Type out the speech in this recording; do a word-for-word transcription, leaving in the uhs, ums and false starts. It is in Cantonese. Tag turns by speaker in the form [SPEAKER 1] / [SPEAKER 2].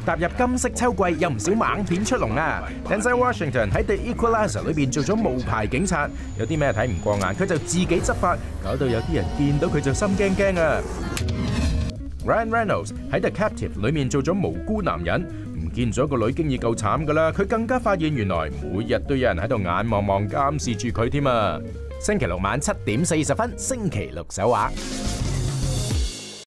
[SPEAKER 1] 踏入金色秋季，有唔少猛片出籠啊 ！Denzel Washington 喺《The Equalizer》裏邊做咗無牌警察，有啲咩睇唔過眼，佢就自己執法，搞到有啲人見到佢就心驚驚啊 ！Ryan Reynolds 喺《The Captive》裏面做咗無辜男人，唔見咗個女經已夠慘噶啦，佢更加發現原來每日都有人喺度眼望望監視住佢添啊！星期六晚七點四十分，星期六首畫。